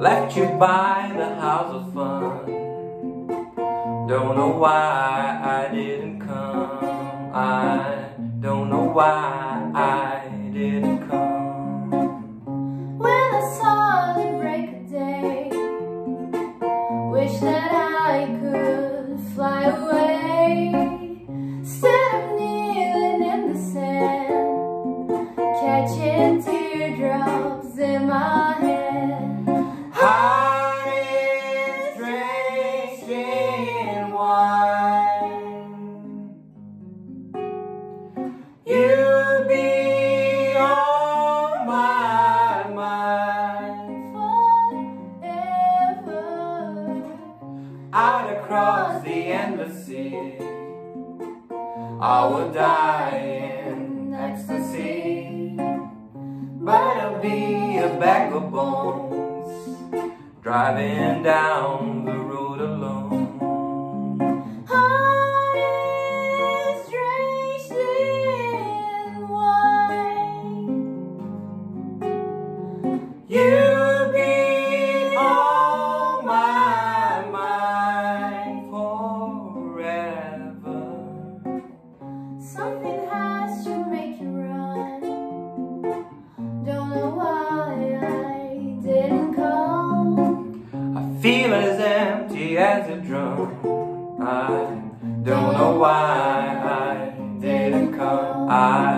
left you by the house of fun. Don't know why I didn't come. I don't know why I didn't come. When I saw the break of day, wish that I could fly away. Instead of kneeling in the sand, catching teardrops in my head. Heart is drenched in wine. You'll be on my mind forever. Out across the endless sea, I will die in ecstasy, but I'll be a bag of bones, driving down the road alone. Heart is drenched in wine. You'll be on my mind forever. Something has to make you run. Don't know why I didn't come. I feel as empty as a drum. I don't know why I didn't come. I